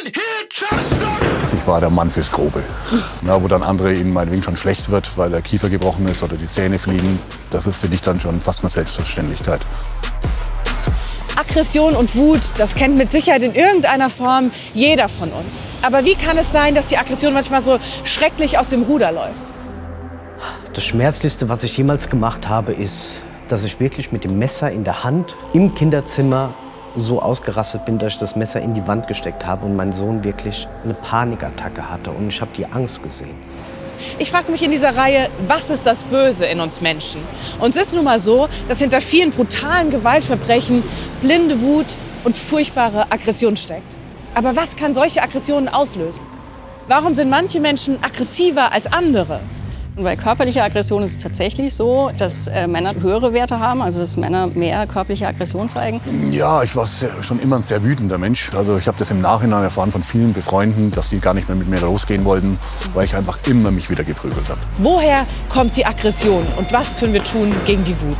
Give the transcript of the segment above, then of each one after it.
Ich war der Mann fürs Grobe. Na, wo dann andere ihnen meinetwegen schon schlecht wird, weil der Kiefer gebrochen ist oder die Zähne fliegen. Das ist für dich dann schon fast eine Selbstverständlichkeit. Aggression und Wut, das kennt mit Sicherheit in irgendeiner Form jeder von uns. Aber wie kann es sein, dass die Aggression manchmal so schrecklich aus dem Ruder läuft? Das Schmerzlichste, was ich jemals gemacht habe, ist, dass ich wirklich mit dem Messer in der Hand im Kinderzimmer so ausgerastet bin, dass ich das Messer in die Wand gesteckt habe und mein Sohn wirklich eine Panikattacke hatte und ich habe die Angst gesehen. Ich frage mich in dieser Reihe, was ist das Böse in uns Menschen? Und es ist nun mal so, dass hinter vielen brutalen Gewaltverbrechen blinde Wut und furchtbare Aggression steckt. Aber was kann solche Aggressionen auslösen? Warum sind manche Menschen aggressiver als andere? Bei körperlicher Aggression ist es tatsächlich so, dass Männer höhere Werte haben, also dass Männer mehr körperliche Aggression zeigen. Ja, ich war schon immer ein sehr wütender Mensch. Also ich habe das im Nachhinein erfahren von vielen Befreunden, dass die gar nicht mehr mit mir losgehen wollten, weil ich einfach immer mich wieder geprügelt habe. Woher kommt die Aggression und was können wir tun gegen die Wut?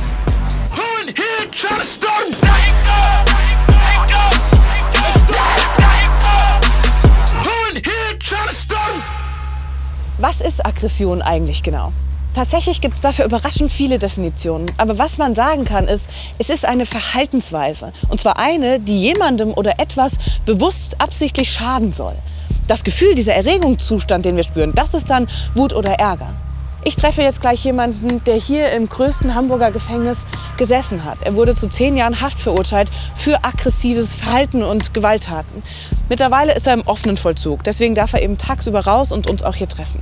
Was ist Aggression eigentlich genau? Tatsächlich gibt es dafür überraschend viele Definitionen. Aber was man sagen kann, ist, es ist eine Verhaltensweise. Und zwar eine, die jemandem oder etwas bewusst absichtlich schaden soll. Das Gefühl, dieser Erregungszustand, den wir spüren, das ist dann Wut oder Ärger. Ich treffe jetzt gleich jemanden, der hier im größten Hamburger Gefängnis gesessen hat. Er wurde zu 10 Jahren Haft verurteilt für aggressives Verhalten und Gewalttaten. Mittlerweile ist er im offenen Vollzug. Deswegen darf er eben tagsüber raus und uns auch hier treffen.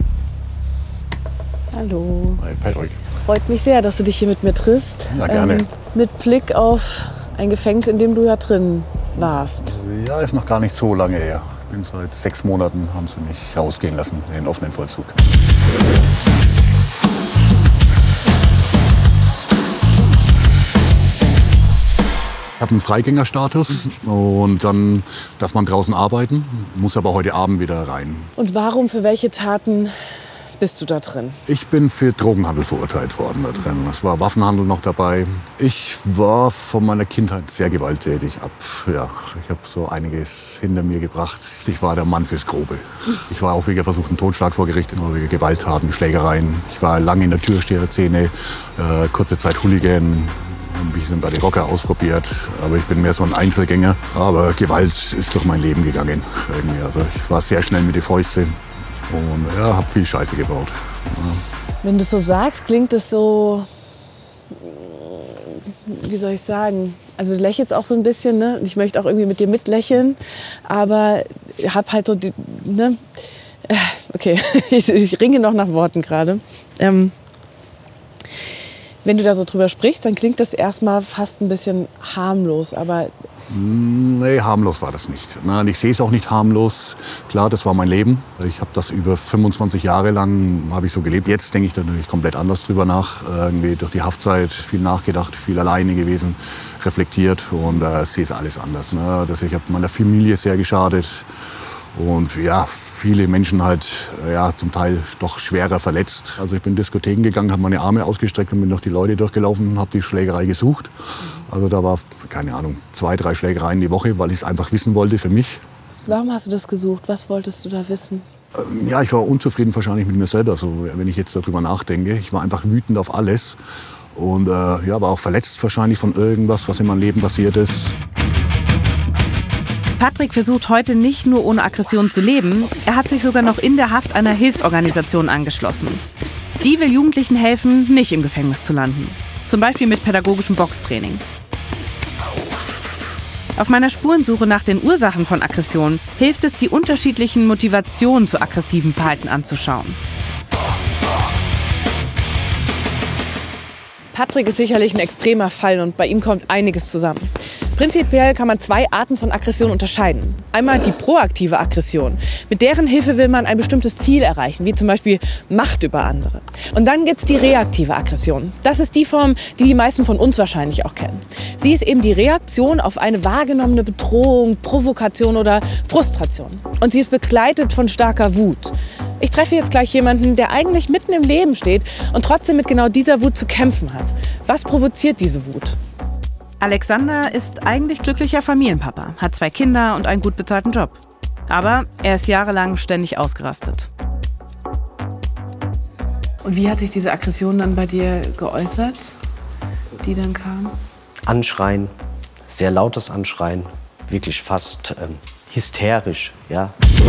Hallo. Hi, Patrick. Freut mich sehr, dass du dich hier mit mir triffst. Ja, gerne. Mit Blick auf ein Gefängnis, in dem du ja drin warst. Ja, ist noch gar nicht so lange her. Ich bin seit 6 Monaten, haben sie mich rausgehen lassen in den offenen Vollzug. Ich habe einen Freigängerstatus und dann darf man draußen arbeiten, muss aber heute Abend wieder rein. Und warum, für welche Taten bist du da drin? Ich bin für Drogenhandel verurteilt worden da drin. Es war Waffenhandel noch dabei. Ich war von meiner Kindheit sehr gewalttätig. Ja, ich habe so einiges hinter mir gebracht. Ich war der Mann fürs Grobe. Ich war auch wegen versuchten Totschlag vor Gericht, wegen Gewalttaten, Schlägereien. Ich war lange in der Türsteherszene, kurze Zeit Hooligan. Ein bisschen bei den Rocker ausprobiert, aber ich bin mehr so ein Einzelgänger. Aber Gewalt ist durch mein Leben gegangen. Irgendwie. Also ich war sehr schnell mit den Fäusten und ja, habe viel Scheiße gebaut. Ja. Wenn du es so sagst, klingt es so, wie soll ich sagen, also du lächelst auch so ein bisschen, ne? Ich möchte auch irgendwie mit dir mitlächeln, aber ich habe halt so die, ne? Okay, ich ringe noch nach Worten gerade. Wenn du da so drüber sprichst, dann klingt das erstmal fast ein bisschen harmlos, aber... Nee, harmlos war das nicht. Nein, ich sehe es auch nicht harmlos. Klar, das war mein Leben. Ich habe das über 25 Jahre lang habe ich so gelebt. Jetzt denke ich natürlich komplett anders drüber nach. Irgendwie durch die Haftzeit viel nachgedacht, viel alleine gewesen, reflektiert und sehe es alles anders. Ne? Ich habe meiner Familie sehr geschadet und ja, viele Menschen halt ja, zum Teil doch schwerer verletzt. Also ich bin in Diskotheken gegangen, habe meine Arme ausgestreckt und bin durch die Leute durchgelaufen, habe die Schlägerei gesucht. Also da war, keine Ahnung, 2, 3 Schlägereien die Woche, weil ich es einfach wissen wollte für mich. Warum hast du das gesucht? Was wolltest du da wissen? Ja, ich war unzufrieden wahrscheinlich mit mir selber, so, wenn ich jetzt darüber nachdenke. Ich war einfach wütend auf alles und ja, war auch verletzt wahrscheinlich von irgendwas, was in meinem Leben passiert ist. Patrick versucht heute nicht nur ohne Aggression zu leben, er hat sich sogar noch in der Haft einer Hilfsorganisation angeschlossen. Die will Jugendlichen helfen, nicht im Gefängnis zu landen. Zum Beispiel mit pädagogischem Boxtraining. Auf meiner Spurensuche nach den Ursachen von Aggression hilft es, die unterschiedlichen Motivationen zu aggressivem Verhalten anzuschauen. Patrick ist sicherlich ein extremer Fall und bei ihm kommt einiges zusammen. Prinzipiell kann man 2 Arten von Aggression unterscheiden. Einmal die proaktive Aggression. Mit deren Hilfe will man ein bestimmtes Ziel erreichen, wie zum Beispiel Macht über andere. Und dann gibt es die reaktive Aggression. Das ist die Form, die die meisten von uns wahrscheinlich auch kennen. Sie ist eben die Reaktion auf eine wahrgenommene Bedrohung, Provokation oder Frustration. Und sie ist begleitet von starker Wut. Ich treffe jetzt gleich jemanden, der eigentlich mitten im Leben steht und trotzdem mit genau dieser Wut zu kämpfen hat. Was provoziert diese Wut? Alexander ist eigentlich glücklicher Familienpapa, hat 2 Kinder und einen gut bezahlten Job. Aber er ist jahrelang ständig ausgerastet. Und wie hat sich diese Aggression dann bei dir geäußert, die dann kam? Anschreien, sehr lautes Anschreien, wirklich fast hysterisch, ja.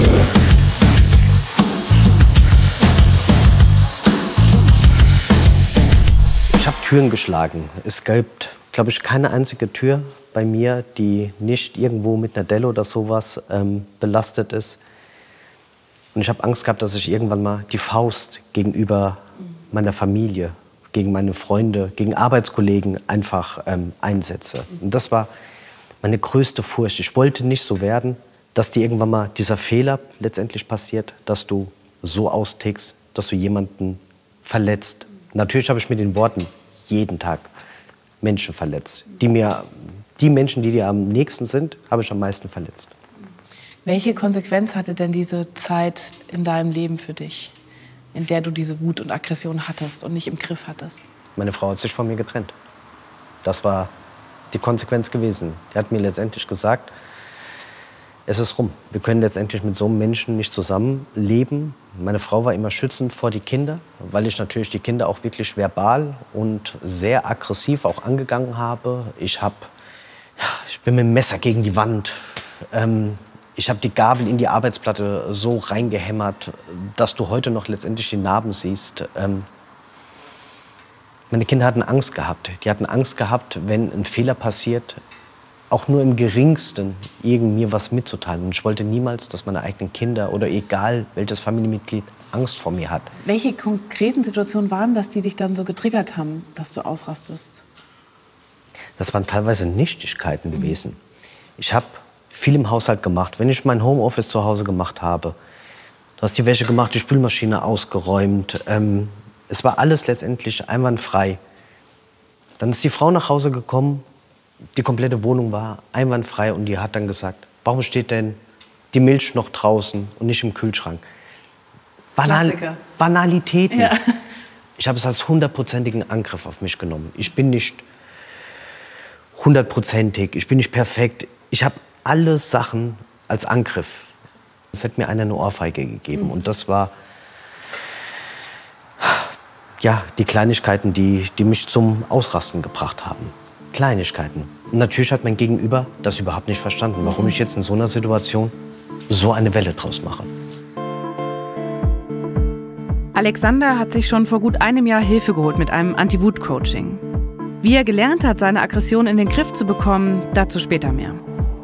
Ich habe Türen geschlagen. Es gibt, glaube ich, keine einzige Tür bei mir, die nicht irgendwo mit einer Delle oder sowas belastet ist. Und ich habe Angst gehabt, dass ich irgendwann mal die Faust gegenüber meiner Familie, gegen meine Freunde, gegen Arbeitskollegen einfach einsetze. Und das war meine größte Furcht. Ich wollte nicht so werden, dass dir irgendwann mal dieser Fehler letztendlich passiert, dass du so austickst, dass du jemanden verletzt. Natürlich habe ich mit den Worten jeden Tag Menschen verletzt. Die Menschen, die dir am nächsten sind, habe ich am meisten verletzt. Welche Konsequenz hatte denn diese Zeit in deinem Leben für dich, in der du diese Wut und Aggression hattest und nicht im Griff hattest? Meine Frau hat sich von mir getrennt. Das war die Konsequenz gewesen. Die hat mir letztendlich gesagt, es ist rum. Wir können letztendlich mit so einem Menschen nicht zusammenleben. Meine Frau war immer schützend vor die Kinder, weil ich natürlich die Kinder auch wirklich verbal und sehr aggressiv auch angegangen habe. Ich bin mit dem Messer gegen die Wand. Ich habe die Gabel in die Arbeitsplatte so reingehämmert, dass du heute noch letztendlich die Narben siehst. Meine Kinder hatten Angst gehabt. Die hatten Angst gehabt, wenn ein Fehler passiert, auch nur im Geringsten mir was mitzuteilen. Und ich wollte niemals, dass meine eigenen Kinder oder egal welches Familienmitglied Angst vor mir hat. Welche konkreten Situationen waren das, die dich dann so getriggert haben, dass du ausrastest? Das waren teilweise Nichtigkeiten gewesen. Ich habe viel im Haushalt gemacht. Wenn ich mein Homeoffice zu Hause gemacht habe, du hast die Wäsche gemacht, die Spülmaschine ausgeräumt. Es war alles letztendlich einwandfrei. Dann ist die Frau nach Hause gekommen, die komplette Wohnung war einwandfrei und die hat dann gesagt, warum steht denn die Milch noch draußen und nicht im Kühlschrank? Banalitäten. Ja. Ich habe es als 100%igen Angriff auf mich genommen. Ich bin nicht 100%ig, ich bin nicht perfekt. Ich habe alle Sachen als Angriff. Es hat mir einer eine Ohrfeige gegeben. Und das war ja, die Kleinigkeiten, die mich zum Ausrasten gebracht haben. Kleinigkeiten. Und natürlich hat mein Gegenüber das überhaupt nicht verstanden, warum ich jetzt in so einer Situation so eine Welle draus mache. Alexander hat sich schon vor gut einem Jahr Hilfe geholt mit einem Anti-Wut-Coaching. Wie er gelernt hat, seine Aggression in den Griff zu bekommen, dazu später mehr.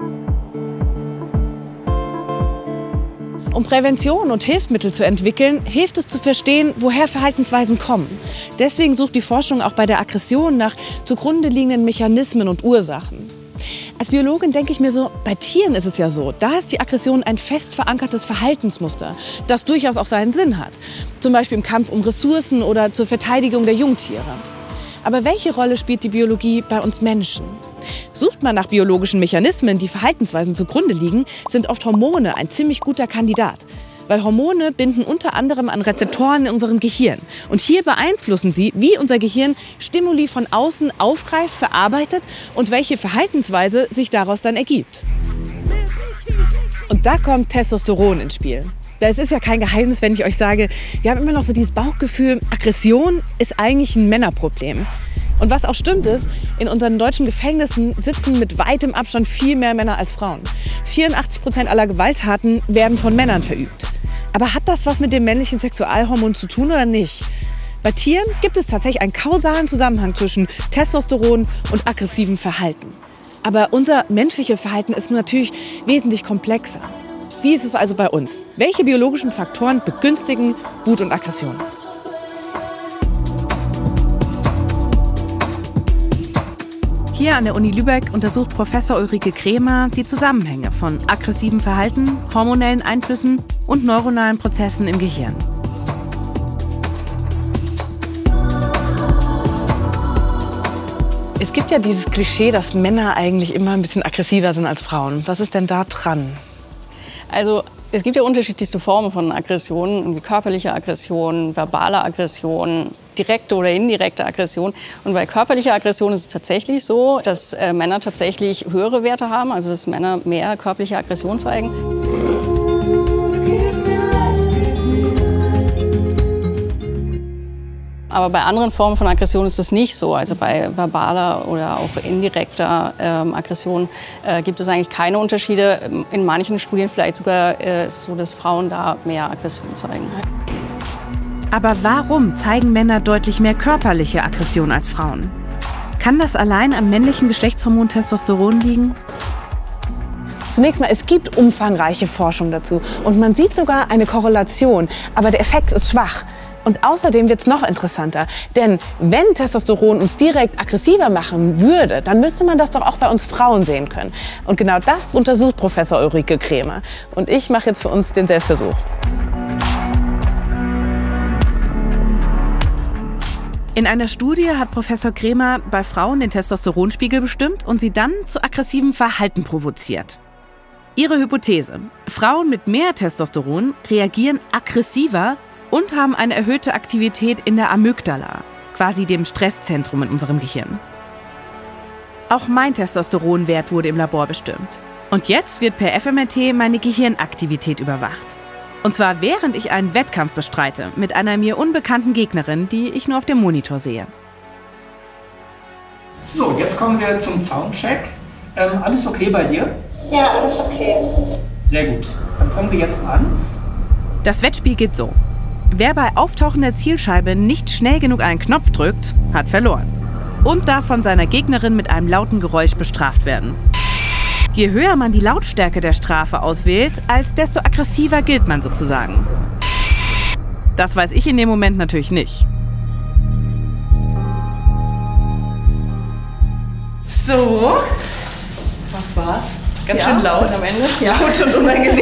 Um Prävention und Hilfsmittel zu entwickeln, hilft es zu verstehen, woher Verhaltensweisen kommen. Deswegen sucht die Forschung auch bei der Aggression nach zugrunde liegenden Mechanismen und Ursachen. Als Biologin denke ich mir so, bei Tieren ist es ja so, da ist die Aggression ein fest verankertes Verhaltensmuster, das durchaus auch seinen Sinn hat. Zum Beispiel im Kampf um Ressourcen oder zur Verteidigung der Jungtiere. Aber welche Rolle spielt die Biologie bei uns Menschen? Sucht man nach biologischen Mechanismen, die Verhaltensweisen zugrunde liegen, sind oft Hormone ein ziemlich guter Kandidat. Weil Hormone binden unter anderem an Rezeptoren in unserem Gehirn. Und hier beeinflussen sie, wie unser Gehirn Stimuli von außen aufgreift, verarbeitet und welche Verhaltensweise sich daraus dann ergibt. Und da kommt Testosteron ins Spiel. Es ist ja kein Geheimnis, wenn ich euch sage, wir haben immer noch so dieses Bauchgefühl, Aggression ist eigentlich ein Männerproblem. Und was auch stimmt ist, in unseren deutschen Gefängnissen sitzen mit weitem Abstand viel mehr Männer als Frauen. 84% aller Gewalttaten werden von Männern verübt. Aber hat das was mit dem männlichen Sexualhormon zu tun oder nicht? Bei Tieren gibt es tatsächlich einen kausalen Zusammenhang zwischen Testosteron und aggressivem Verhalten. Aber unser menschliches Verhalten ist natürlich wesentlich komplexer. Wie ist es also bei uns? Welche biologischen Faktoren begünstigen Wut und Aggression? Hier an der Uni Lübeck untersucht Professor Ulrike Kremer die Zusammenhänge von aggressivem Verhalten, hormonellen Einflüssen und neuronalen Prozessen im Gehirn. Es gibt ja dieses Klischee, dass Männer eigentlich immer ein bisschen aggressiver sind als Frauen. Was ist denn da dran? Also Es gibt ja unterschiedlichste Formen von Aggressionen, wie körperliche Aggression, verbale Aggression, direkte oder indirekte Aggression. Und bei körperlicher Aggression ist es tatsächlich so, dass Männer tatsächlich höhere Werte haben, also dass Männer mehr körperliche Aggression zeigen. Aber bei anderen Formen von Aggression ist das nicht so. Also bei verbaler oder auch indirekter Aggression gibt es eigentlich keine Unterschiede. In manchen Studien vielleicht sogar ist es so, dass Frauen da mehr Aggression zeigen. Aber warum zeigen Männer deutlich mehr körperliche Aggression als Frauen? Kann das allein am männlichen Geschlechtshormon Testosteron liegen? Zunächst mal, es gibt umfangreiche Forschung dazu und man sieht sogar eine Korrelation, aber der Effekt ist schwach. Und außerdem wird es noch interessanter, denn wenn Testosteron uns direkt aggressiver machen würde, dann müsste man das doch auch bei uns Frauen sehen können. Und genau das untersucht Professor Ulrike Krämer. Und ich mache jetzt für uns den Selbstversuch. In einer Studie hat Professor Krämer bei Frauen den Testosteronspiegel bestimmt und sie dann zu aggressivem Verhalten provoziert. Ihre Hypothese: Frauen mit mehr Testosteron reagieren aggressiver und haben eine erhöhte Aktivität in der Amygdala, quasi dem Stresszentrum in unserem Gehirn. Auch mein Testosteronwert wurde im Labor bestimmt. Und jetzt wird per fMRT meine Gehirnaktivität überwacht. Und zwar während ich einen Wettkampf bestreite mit einer mir unbekannten Gegnerin, die ich nur auf dem Monitor sehe. So, jetzt kommen wir zum Soundcheck. Alles okay bei dir? Ja, alles okay. Sehr gut. Dann fangen wir jetzt an. Das Wettspiel geht so. Wer bei auftauchender Zielscheibe nicht schnell genug einen Knopf drückt, hat verloren. Und darf von seiner Gegnerin mit einem lauten Geräusch bestraft werden. Je höher man die Lautstärke der Strafe auswählt, desto aggressiver gilt man sozusagen. Das weiß ich in dem Moment natürlich nicht. So, was war's? Ganz schön laut. Am Ende. Laut und unangenehm.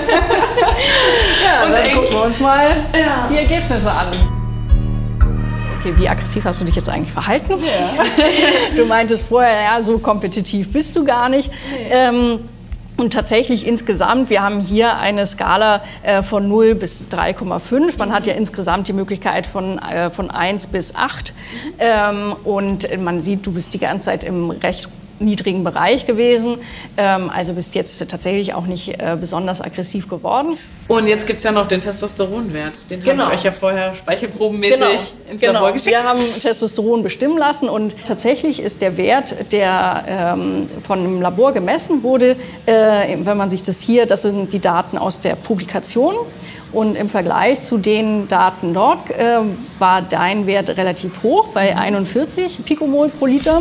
Ja, und dann gucken wir uns mal die Ergebnisse an. Okay, wie aggressiv hast du dich jetzt eigentlich verhalten? Ja. Du meintest vorher, ja, so kompetitiv bist du gar nicht. Nee. Und tatsächlich insgesamt, wir haben hier eine Skala von 0 bis 3,5. Man hat ja insgesamt die Möglichkeit von 1 bis 8. Und man sieht, du bist die ganze Zeit im recht niedrigen Bereich gewesen. Also bist jetzt tatsächlich auch nicht besonders aggressiv geworden. Und jetzt gibt es ja noch den Testosteronwert. Den habe ich euch ja vorher speichelprobenmäßig ins Labor geschickt. Wir haben Testosteron bestimmen lassen und tatsächlich ist der Wert, der von einem Labor gemessen wurde, wenn man sich das hier, das sind die Daten aus der Publikation. Und im Vergleich zu den Daten dort war dein Wert relativ hoch, bei 41 Pikomol pro Liter.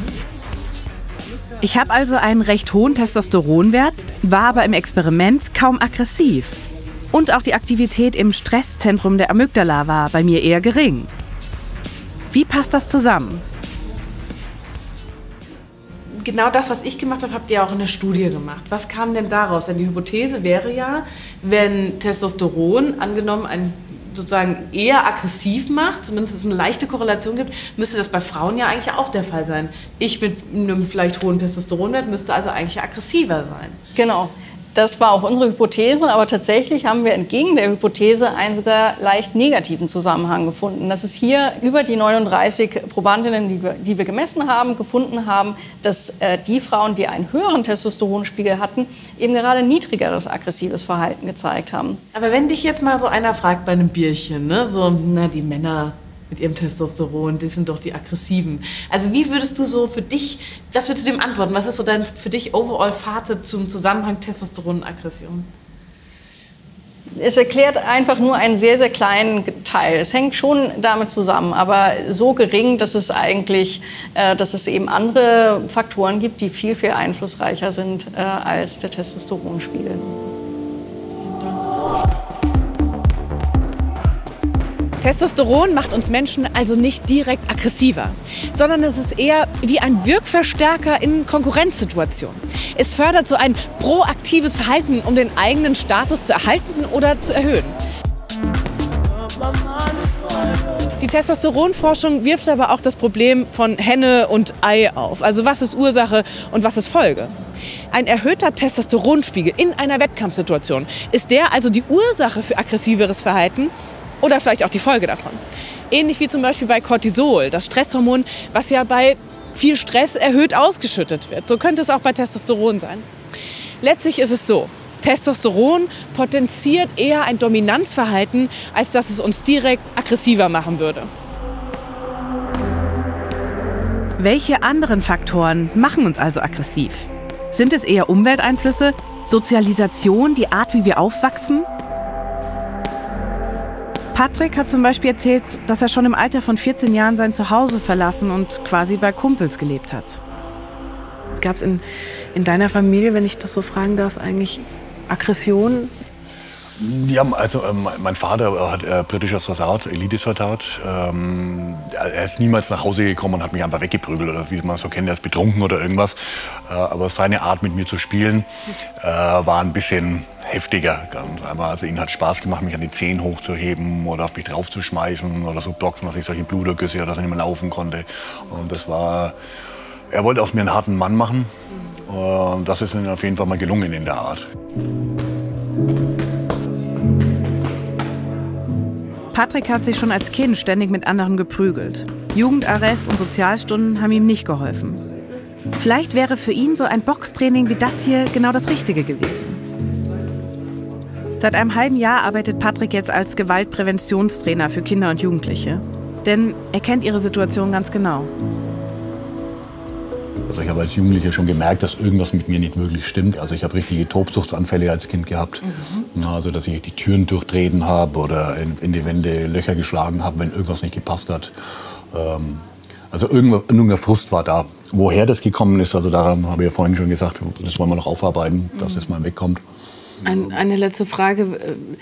Ich habe also einen recht hohen Testosteronwert, war aber im Experiment kaum aggressiv. Und auch die Aktivität im Stresszentrum der Amygdala war bei mir eher gering. Wie passt das zusammen? Genau das, was ich gemacht habe, habt ihr auch in der Studie gemacht. Was kam denn daraus? Denn die Hypothese wäre ja, wenn Testosteron angenommen sozusagen eher aggressiv macht, zumindest es eine leichte Korrelation gibt, müsste das bei Frauen ja eigentlich auch der Fall sein. Ich mit einem vielleicht hohen Testosteronwert müsste also eigentlich aggressiver sein. Genau. Das war auch unsere Hypothese, aber tatsächlich haben wir entgegen der Hypothese einen sogar leicht negativen Zusammenhang gefunden. Das ist hier über die 39 Probandinnen, die wir gemessen haben, gefunden haben, dass die Frauen, die einen höheren Testosteronspiegel hatten, eben gerade niedrigeres aggressives Verhalten gezeigt haben. Aber wenn dich jetzt mal so einer fragt bei einem Bierchen, ne, so, na, die Männer mit ihrem Testosteron, die sind doch die Aggressiven. Also wie würdest du so für dich, das würdest du dem antworten? Was ist so dein für dich overall Fazit zum Zusammenhang Testosteron und Aggression? Es erklärt einfach nur einen sehr, sehr kleinen Teil. Es hängt schon damit zusammen, aber so gering, dass es eigentlich, dass es eben andere Faktoren gibt, die viel, viel einflussreicher sind als der Testosteronspiegel. Testosteron macht uns Menschen also nicht direkt aggressiver, sondern es ist eher wie ein Wirkverstärker in Konkurrenzsituationen. Es fördert so ein proaktives Verhalten, um den eigenen Status zu erhalten oder zu erhöhen. Die Testosteronforschung wirft aber auch das Problem von Henne und Ei auf. Also was ist Ursache und was ist Folge? Ein erhöhter Testosteronspiegel in einer Wettkampfsituation, ist der also die Ursache für aggressiveres Verhalten oder vielleicht auch die Folge davon? Ähnlich wie zum Beispiel bei Cortisol, das Stresshormon, was ja bei viel Stress erhöht ausgeschüttet wird. So könnte es auch bei Testosteron sein. Letztlich ist es so: Testosteron potenziert eher ein Dominanzverhalten, als dass es uns direkt aggressiver machen würde. Welche anderen Faktoren machen uns also aggressiv? Sind es eher Umwelteinflüsse, Sozialisation, die Art, wie wir aufwachsen? Patrick hat zum Beispiel erzählt, dass er schon im Alter von 14 Jahren sein Zuhause verlassen und quasi bei Kumpels gelebt hat. Gab es in deiner Familie, wenn ich das so fragen darf, eigentlich Aggressionen? Ja, also mein Vater hat britischer Soldat, Elite-Soldat. Er ist niemals nach Hause gekommen und hat mich einfach weggeprügelt oder wie man so kennt, er ist betrunken oder irgendwas. Aber seine Art, mit mir zu spielen, war ein bisschen heftiger. Also ihn hat Spaß gemacht, mich an die Zehen hochzuheben oder auf mich draufzuschmeißen oder so Boxen, dass ich solche Blutergüsse oder dass ich nicht mehr laufen konnte. Und das war, er wollte aus mir einen harten Mann machen. Und das ist ihm auf jeden Fall mal gelungen in der Art. Patrick hat sich schon als Kind ständig mit anderen geprügelt. Jugendarrest und Sozialstunden haben ihm nicht geholfen. Vielleicht wäre für ihn so ein Boxtraining wie das hier genau das Richtige gewesen. Seit einem halben Jahr arbeitet Patrick jetzt als Gewaltpräventionstrainer für Kinder und Jugendliche. Denn er kennt ihre Situation ganz genau. Also ich habe als Jugendlicher schon gemerkt, dass irgendwas mit mir nicht wirklich stimmt. Also ich habe richtige Tobsuchtsanfälle als Kind gehabt. Also dass ich die Türen durchtreten habe oder in die Wände Löcher geschlagen habe, wenn irgendwas nicht gepasst hat. Also irgendein Frust war da. Woher das gekommen ist, also daran habe ich ja vorhin schon gesagt, das wollen wir noch aufarbeiten, dass das mal wegkommt. Eine letzte Frage.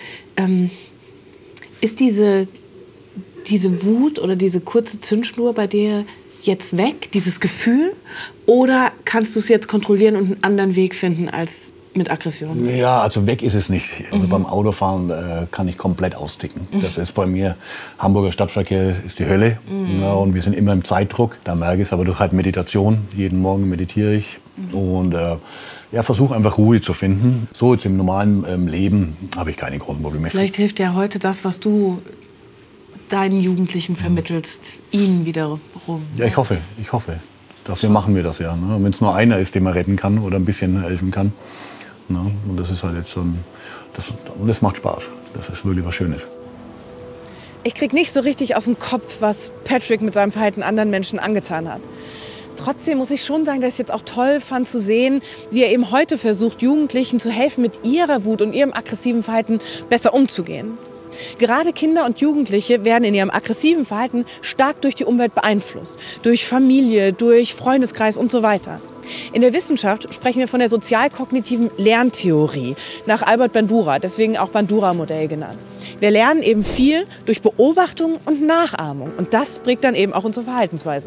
Ist diese Wut oder diese kurze Zündschnur bei dir jetzt weg, dieses Gefühl? Oder kannst du es jetzt kontrollieren und einen anderen Weg finden als mit Aggression? Ja, also weg ist es nicht. Also beim Autofahren kann ich komplett austicken. Das ist bei mir, Hamburger Stadtverkehr ist die Hölle. Ja, und wir sind immer im Zeitdruck. Da merke ich es aber durch halt Meditation. Jeden Morgen meditiere ich. Und versuche einfach Ruhe zu finden. So jetzt im normalen Leben habe ich keine großen Probleme. Vielleicht hilft ja heute das, was du deinen Jugendlichen vermittelst, ihnen wiederum. Ja, ich hoffe. Dafür machen wir das ja. Ne? Wenn es nur einer ist, den man retten kann oder ein bisschen helfen kann. Ne? Und das ist halt jetzt und das macht Spaß. Das ist wirklich was Schönes. Ich krieg nicht so richtig aus dem Kopf, was Patrick mit seinem Verhalten anderen Menschen angetan hat. Trotzdem muss ich schon sagen, dass ich es jetzt auch toll fand zu sehen, wie er eben heute versucht, Jugendlichen zu helfen, mit ihrer Wut und ihrem aggressiven Verhalten besser umzugehen. Gerade Kinder und Jugendliche werden in ihrem aggressiven Verhalten stark durch die Umwelt beeinflusst. Durch Familie, durch Freundeskreis und so weiter. In der Wissenschaft sprechen wir von der sozial-kognitiven Lerntheorie nach Albert Bandura, deswegen auch Bandura-Modell genannt. Wir lernen eben viel durch Beobachtung und Nachahmung und das prägt dann eben auch unsere Verhaltensweisen.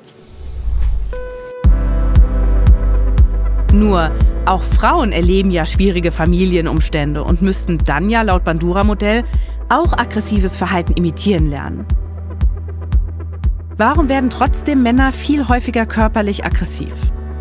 Nur, auch Frauen erleben ja schwierige Familienumstände und müssten dann ja laut Bandura-Modell auch aggressives Verhalten imitieren lernen. Warum werden trotzdem Männer viel häufiger körperlich aggressiv?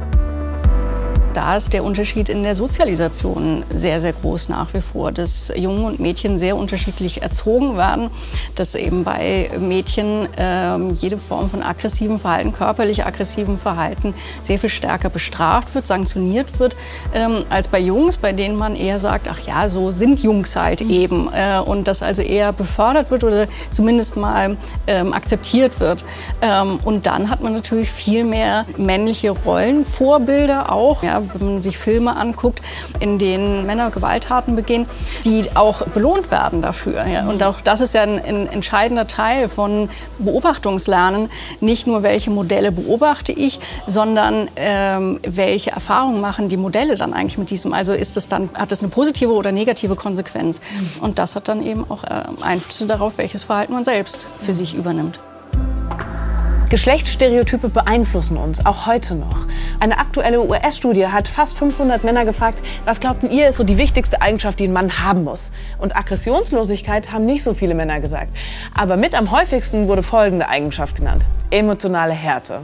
Da ist der Unterschied in der Sozialisation sehr, sehr groß nach wie vor, dass Jungen und Mädchen sehr unterschiedlich erzogen werden, dass eben bei Mädchen jede Form von aggressivem Verhalten, körperlich aggressivem Verhalten sehr viel stärker bestraft wird, sanktioniert wird, als bei Jungs, bei denen man eher sagt, ach ja, so sind Jungs halt eben und das also eher befördert wird oder zumindest mal akzeptiert wird. Und dann hat man natürlich viel mehr männliche Rollenvorbilder auch. Ja, wenn man sich Filme anguckt, in denen Männer Gewalttaten begehen, die auch belohnt werden dafür. Ja. Und auch das ist ja ein entscheidender Teil von Beobachtungslernen. Nicht nur, welche Modelle beobachte ich, sondern welche Erfahrungen machen die Modelle dann eigentlich mit diesem. Also hat das eine positive oder negative Konsequenz. Und das hat dann eben auch Einflüsse darauf, welches Verhalten man selbst für sich übernimmt. Geschlechtsstereotype beeinflussen uns, auch heute noch. Eine aktuelle US-Studie hat fast 500 Männer gefragt, was glaubten ihr ist so die wichtigste Eigenschaft, die ein Mann haben muss? Und Aggressionslosigkeit haben nicht so viele Männer gesagt. Aber mit am häufigsten wurde folgende Eigenschaft genannt: emotionale Härte.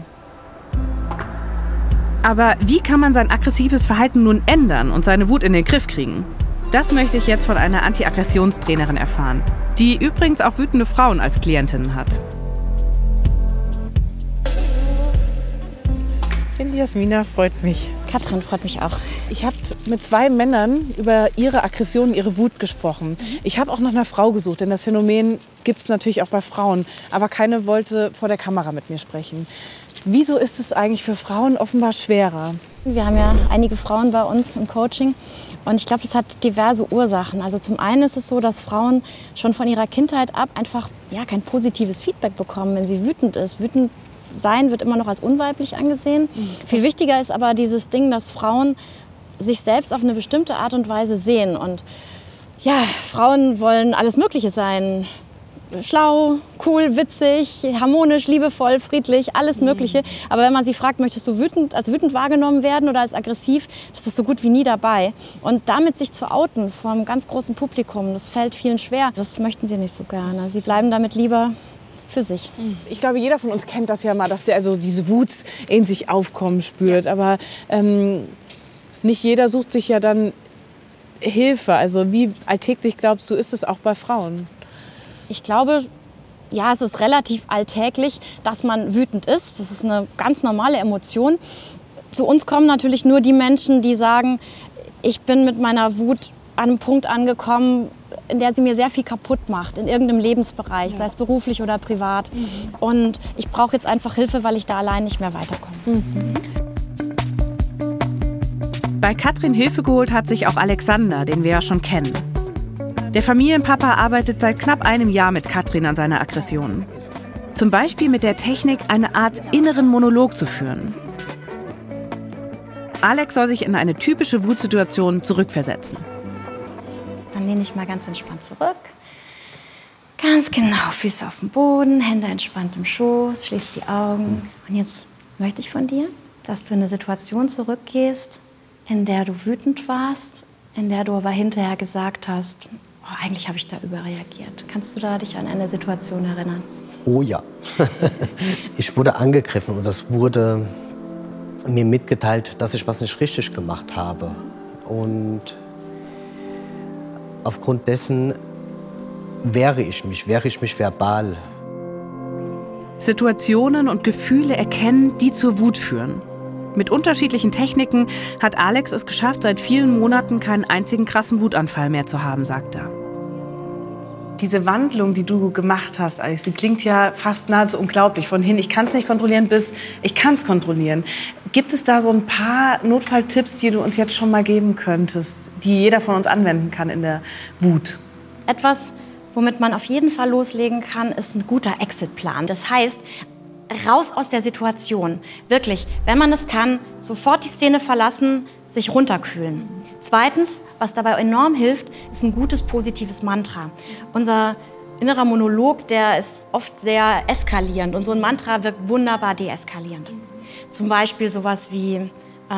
Aber wie kann man sein aggressives Verhalten nun ändern und seine Wut in den Griff kriegen? Das möchte ich jetzt von einer Anti-Aggressionstrainerin erfahren, die übrigens auch wütende Frauen als Klientinnen hat. Jasmina, freut mich. Katrin, freut mich auch. Ich habe mit 2 Männern über ihre Aggression, ihre Wut gesprochen. Ich habe auch nach einer Frau gesucht, denn das Phänomen gibt es natürlich auch bei Frauen. Aber keine wollte vor der Kamera mit mir sprechen. Wieso ist es eigentlich für Frauen offenbar schwerer? Wir haben ja einige Frauen bei uns im Coaching und ich glaube, das hat diverse Ursachen. Also zum einen ist es so, dass Frauen schon von ihrer Kindheit ab einfach kein positives Feedback bekommen, wenn sie wütend ist. Wütend sein wird immer noch als unweiblich angesehen. Viel wichtiger ist aber dieses Ding, dass Frauen sich selbst auf eine bestimmte Art und Weise sehen. Und ja, Frauen wollen alles Mögliche sein. Schlau, cool, witzig, harmonisch, liebevoll, friedlich, alles Mögliche. Aber wenn man sie fragt, möchtest du als wütend wahrgenommen werden oder als aggressiv, das ist so gut wie nie dabei. Und damit sich zu outen vor einem ganz großen Publikum, das fällt vielen schwer. Das möchten sie nicht so gerne. Sie bleiben damit lieber für sich. Ich glaube, jeder von uns kennt das ja mal, dass der also diese Wut in sich aufkommen spürt. Aber nicht jeder sucht sich ja dann Hilfe. Also wie alltäglich, glaubst du, ist es auch bei Frauen? Ich glaube, ja, es ist relativ alltäglich, dass man wütend ist. Das ist eine ganz normale Emotion. Zu uns kommen natürlich nur die Menschen, die sagen, ich bin mit meiner Wut an einem Punkt angekommen, in der sie mir sehr viel kaputt macht, in irgendeinem Lebensbereich, sei es beruflich oder privat. Und ich brauche jetzt einfach Hilfe, weil ich da allein nicht mehr weiterkomme. Bei Katrin Hilfe geholt hat sich auch Alexander, den wir ja schon kennen. Der Familienpapa arbeitet seit knapp einem Jahr mit Katrin an seiner Aggression. Zum Beispiel mit der Technik, eine Art inneren Monolog zu führen. Alex soll sich in eine typische Wutsituation zurückversetzen. Dann lehne ich mal ganz entspannt zurück. Ganz genau, Füße auf dem Boden, Hände entspannt im Schoß, schließ die Augen. Und jetzt möchte ich von dir, dass du in eine Situation zurückgehst, in der du wütend warst, in der du aber hinterher gesagt hast, oh, eigentlich habe ich da überreagiert. Kannst du dich an eine Situation erinnern? Oh ja. Ich wurde angegriffen und es wurde mir mitgeteilt, dass ich was nicht richtig gemacht habe. Und aufgrund dessen wehre ich mich verbal. Situationen und Gefühle erkennen, die zur Wut führen. Mit unterschiedlichen Techniken hat Alex es geschafft, seit vielen Monaten keinen einzigen krassen Wutanfall mehr zu haben, sagt er. Diese Wandlung, die du gemacht hast, Alex, die klingt ja fast nahezu unglaublich. Von hin, ich kann es nicht kontrollieren, bis ich kann es kontrollieren. Gibt es da so ein paar Notfalltipps, die du uns jetzt schon mal geben könntest, die jeder von uns anwenden kann in der Wut? Etwas, womit man auf jeden Fall loslegen kann, ist ein guter Exitplan. Das heißt, raus aus der Situation. Wirklich, wenn man es kann, sofort die Szene verlassen, sich runterkühlen. Zweitens, was dabei enorm hilft, ist ein gutes, positives Mantra. Unser innerer Monolog, der ist oft sehr eskalierend und so ein Mantra wirkt wunderbar deeskalierend. Zum Beispiel sowas wie,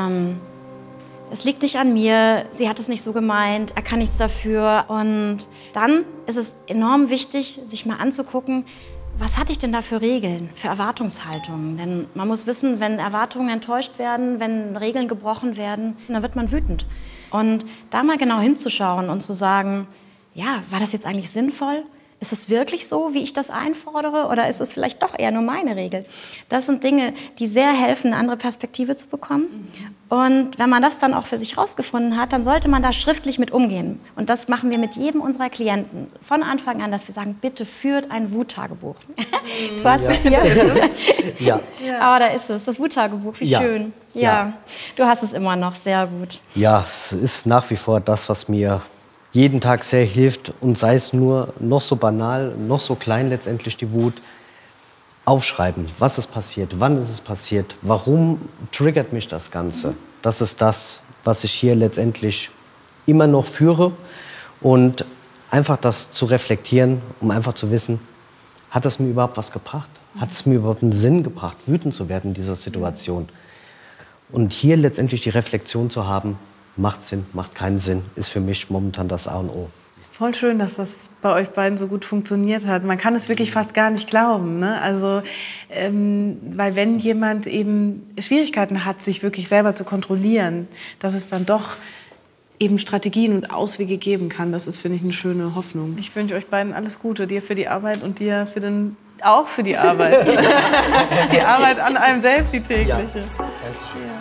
es liegt nicht an mir, sie hat es nicht so gemeint, er kann nichts dafür. Und dann ist es enorm wichtig, sich mal anzugucken, was hatte ich denn da für Regeln, für Erwartungshaltungen? Denn man muss wissen, wenn Erwartungen enttäuscht werden, wenn Regeln gebrochen werden, dann wird man wütend. Und da mal genau hinzuschauen und zu sagen, ja, war das jetzt eigentlich sinnvoll? Ist es wirklich so, wie ich das einfordere? Oder ist es vielleicht doch eher nur meine Regel? Das sind Dinge, die sehr helfen, eine andere Perspektive zu bekommen. Und wenn man das dann auch für sich rausgefunden hat, dann sollte man da schriftlich mit umgehen. Und das machen wir mit jedem unserer Klienten von Anfang an, dass wir sagen, bitte führt ein Wuttagebuch. Du hast es hier. Ja. Aber da ist es, das Wuttagebuch, wie schön. Ja, du hast es immer noch, sehr gut. Ja, es ist nach wie vor das, was mir jeden Tag sehr hilft, und sei es nur noch so banal, noch so klein letztendlich die Wut. Aufschreiben, was ist passiert, wann ist es passiert, warum triggert mich das Ganze. Das ist das, was ich hier letztendlich immer noch führe, und einfach das zu reflektieren, um einfach zu wissen, Hat es mir überhaupt was gebracht? Hat es mir überhaupt einen Sinn gebracht, wütend zu werden in dieser Situation? Und hier letztendlich die Reflexion zu haben, macht Sinn, macht keinen Sinn, ist für mich momentan das A und O. Voll schön, dass das bei euch beiden so gut funktioniert hat. Man kann es wirklich fast gar nicht glauben, ne? Also, weil wenn jemand eben Schwierigkeiten hat, sich wirklich selber zu kontrollieren, dass es dann doch eben Strategien und Auswege geben kann, das ist, finde ich, eine schöne Hoffnung. Ich wünsche euch beiden alles Gute, dir für die Arbeit und dir auch für die Arbeit. Die Arbeit an einem selbst, die tägliche. Ja.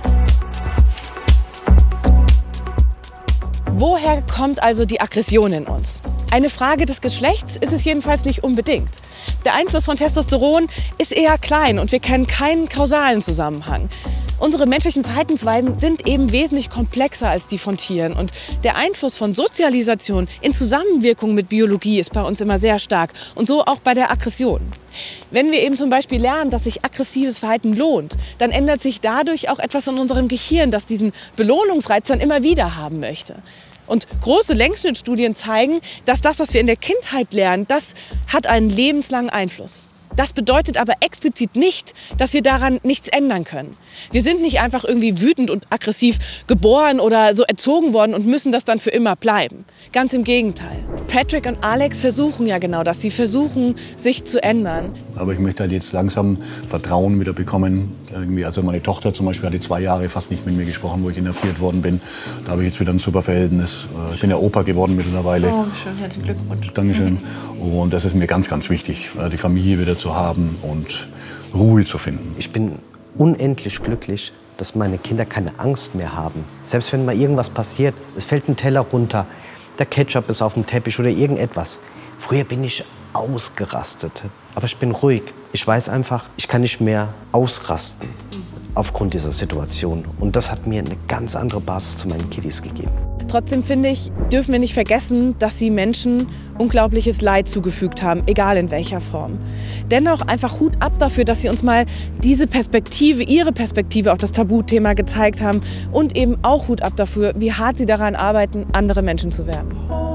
Woher kommt also die Aggression in uns? Eine Frage des Geschlechts ist es jedenfalls nicht unbedingt. Der Einfluss von Testosteron ist eher klein und wir kennen keinen kausalen Zusammenhang. Unsere menschlichen Verhaltensweisen sind eben wesentlich komplexer als die von Tieren. Und der Einfluss von Sozialisation in Zusammenwirkung mit Biologie ist bei uns immer sehr stark. Und so auch bei der Aggression. Wenn wir eben zum Beispiel lernen, dass sich aggressives Verhalten lohnt, dann ändert sich dadurch auch etwas in unserem Gehirn, das diesen Belohnungsreiz dann immer wieder haben möchte. Und große Längsschnittstudien zeigen, dass das, was wir in der Kindheit lernen, das hat einen lebenslangen Einfluss. Das bedeutet aber explizit nicht, dass wir daran nichts ändern können. Wir sind nicht einfach irgendwie wütend und aggressiv geboren oder so erzogen worden und müssen das dann für immer bleiben. Ganz im Gegenteil. Patrick und Alex versuchen ja genau das. Sie versuchen, sich zu ändern. Aber ich möchte halt jetzt langsam Vertrauen wieder bekommen. Irgendwie, also meine Tochter zum Beispiel hatte 2 Jahre fast nicht mit mir gesprochen, wo ich inhaftiert worden bin. Da habe ich jetzt wieder ein super Verhältnis. Ich bin ja Opa geworden mittlerweile. Oh, schön, herzlichen Glückwunsch. Dankeschön. Und das ist mir ganz, ganz wichtig, die Familie wieder zu haben und Ruhe zu finden. Ich bin unendlich glücklich, dass meine Kinder keine Angst mehr haben. Selbst wenn mal irgendwas passiert, es fällt ein Teller runter, der Ketchup ist auf dem Teppich oder irgendetwas. Früher bin ich ausgerastet, aber ich bin ruhig. Ich weiß einfach, ich kann nicht mehr ausrasten aufgrund dieser Situation. Und das hat mir eine ganz andere Basis zu meinen Kiddies gegeben. Trotzdem finde ich, dürfen wir nicht vergessen, dass sie Menschen unglaubliches Leid zugefügt haben, egal in welcher Form. Dennoch einfach Hut ab dafür, dass sie uns mal diese Perspektive, ihre Perspektive auf das Tabuthema gezeigt haben und eben auch Hut ab dafür, wie hart sie daran arbeiten, andere Menschen zu werden.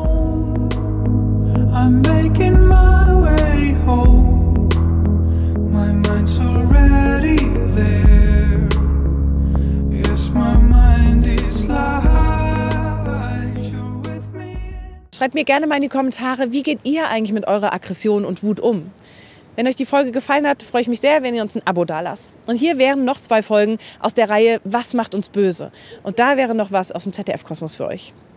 I'm making my way home. My mind's already there. Yes, my mind is light. Schreibt mir gerne mal in die Kommentare, wie geht ihr eigentlich mit eurer Aggression und Wut um? Wenn euch die Folge gefallen hat, freue ich mich sehr, wenn ihr uns ein Abo dalasst. Und hier wären noch 2 Folgen aus der Reihe Was macht uns böse? Und da wäre noch was aus dem ZDF-Kosmos für euch.